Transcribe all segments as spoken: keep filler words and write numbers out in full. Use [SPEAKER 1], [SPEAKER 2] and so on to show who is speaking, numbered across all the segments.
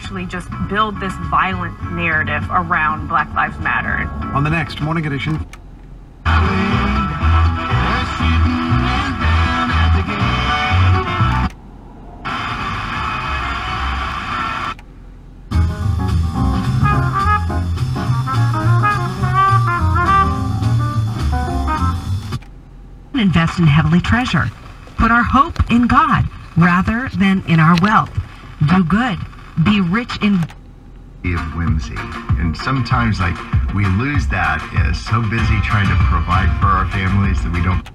[SPEAKER 1] actually just build this violent narrative around Black Lives Matter.
[SPEAKER 2] On the next Morning Edition.
[SPEAKER 3] Invest in heavenly treasure. Put our hope in God rather than in our wealth. Do good. Be rich in
[SPEAKER 4] of whimsy. And sometimes, like, we lose that as so busy trying to provide for our families that we don't.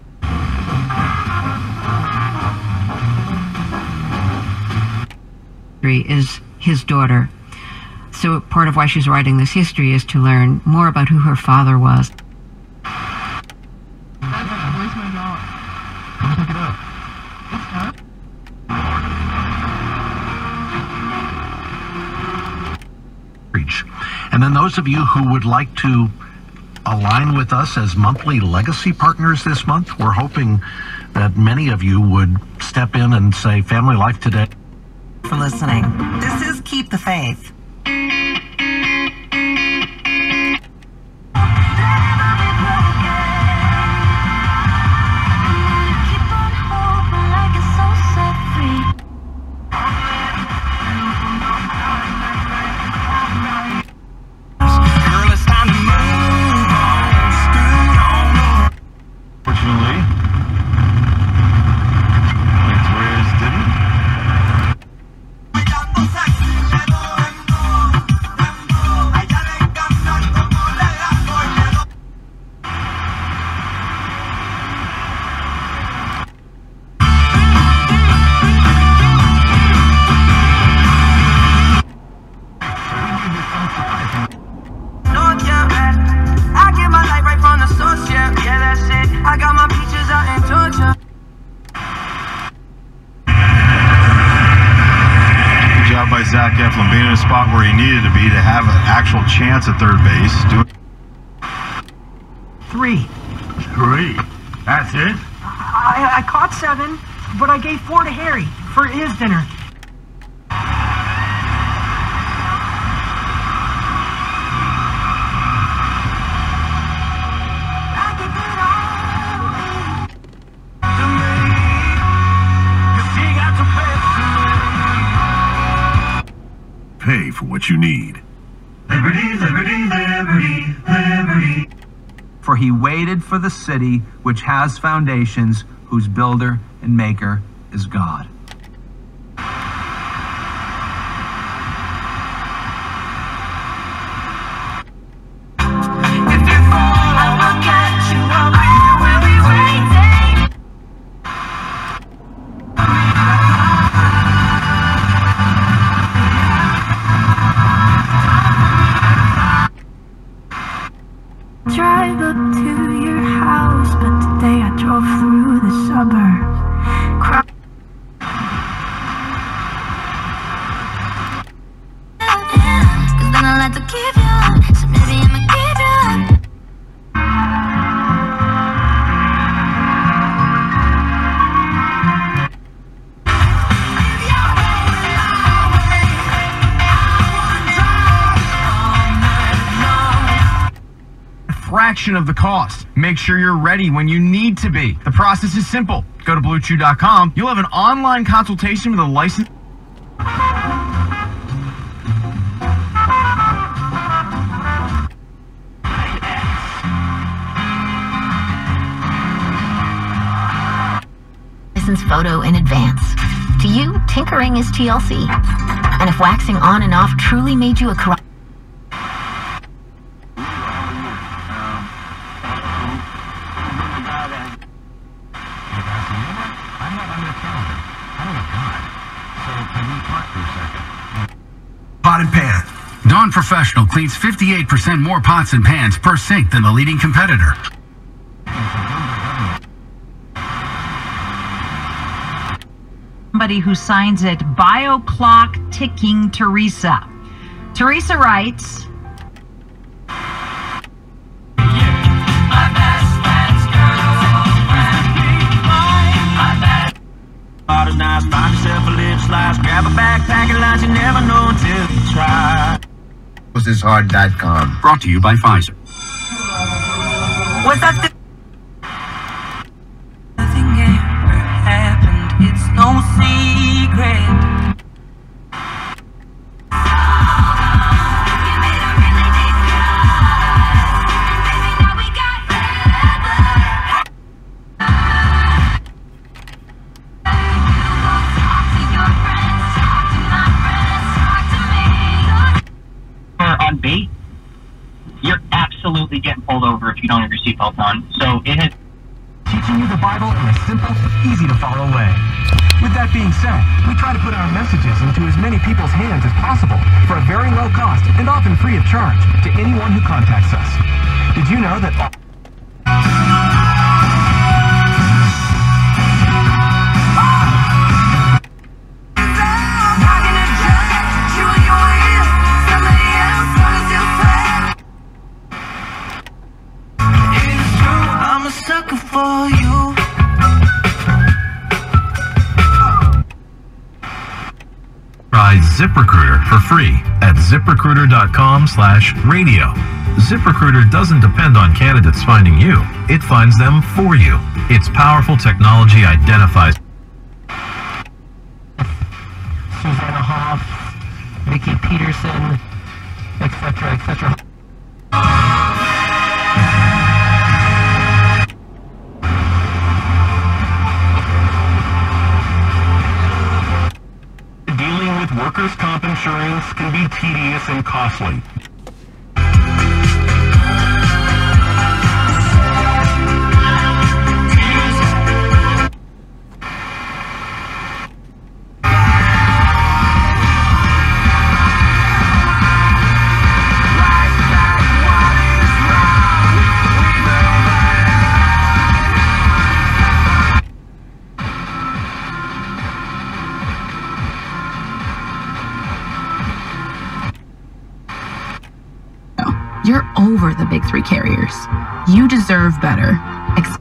[SPEAKER 3] Is his daughter. So part of why she's writing this history is to learn more about who her father was.
[SPEAKER 5] And then those of you who would like to align with us as monthly legacy partners this month, we're hoping that many of you would step in and say, Family Life Today.
[SPEAKER 6] For listening. This is Keep the Faith.
[SPEAKER 7] Being in a spot where he needed to be to have an actual chance at third base. Do it.
[SPEAKER 8] Three.
[SPEAKER 7] Three? That's it?
[SPEAKER 8] I, I caught seven, but I gave four to Harry for his dinner.
[SPEAKER 9] Pay for what you need.
[SPEAKER 10] Liberty, liberty, liberty, liberty.
[SPEAKER 11] For he waited for the city which has foundations, whose builder and maker is God.
[SPEAKER 12] Drive up to your house, but today I drove through the suburbs. Cry Cause then I like to give you up, so maybe I'ma give you up.
[SPEAKER 11] Fraction of the cost. Make sure you're ready when you need to be. The process is simple. Go to blue chew dot com. You'll have an online consultation with a licensed.
[SPEAKER 13] Licensed photo in advance. To you, tinkering is T L C. And if waxing on and off truly made you a corrupt.
[SPEAKER 14] Pot and pan. Dawn Professional cleans fifty-eight percent more pots and pans per sink than the leading competitor.
[SPEAKER 15] Somebody who signs it, Bio Clock Ticking Teresa. Teresa writes,
[SPEAKER 10] Nice, find yourself a little slice, grab a backpack and lunch, you never know until
[SPEAKER 2] try.
[SPEAKER 16] Was this hard dot com?
[SPEAKER 14] Brought to you by Pfizer.
[SPEAKER 8] What's that?
[SPEAKER 2] Nothing ever happened, it's no secret.
[SPEAKER 17] On bait, you're absolutely getting pulled over if you don't have your seatbelt on. So it has
[SPEAKER 11] teaching you the Bible in a simple, easy to follow way. With that being said, we try to put our messages into as many people's hands as possible for a very low cost and often free of charge to anyone who contacts us. Did you know that all
[SPEAKER 2] for you?
[SPEAKER 18] Try ZipRecruiter for free at ziprecruiter dot com slash radio. ZipRecruiter doesn't depend on candidates finding you. It finds them for you. Its powerful technology identifies
[SPEAKER 3] Susanna Hoff, Vicki Peterson, et cetera, et cetera.
[SPEAKER 9] Dealing with workers' comp insurance can be tedious and costly.
[SPEAKER 19] You're over the big three carriers. You deserve better. Ex-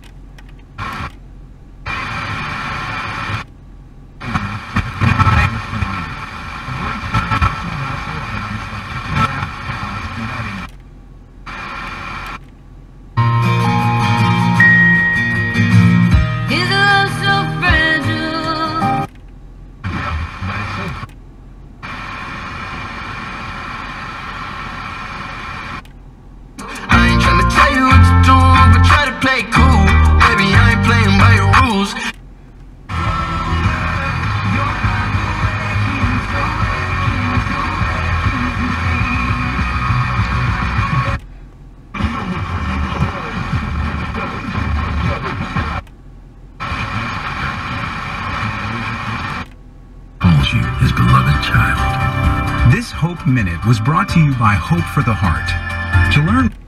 [SPEAKER 2] Is love so fragile? I ain't tryna tell you what to do, but try to play cool. Baby, I ain't playing by your rules.
[SPEAKER 14] Calls you his beloved child.
[SPEAKER 20] This Hope Minute was brought to you by Hope for the Heart. To learn